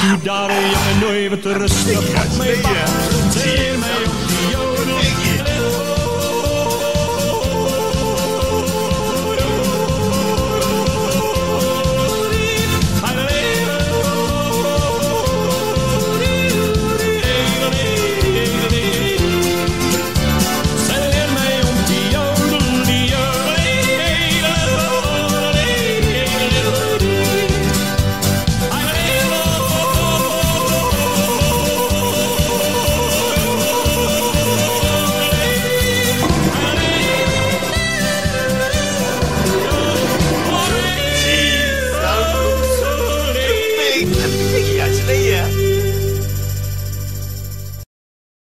Doe daar jongen nooit wat te rustig op mij wachten. Zeer mij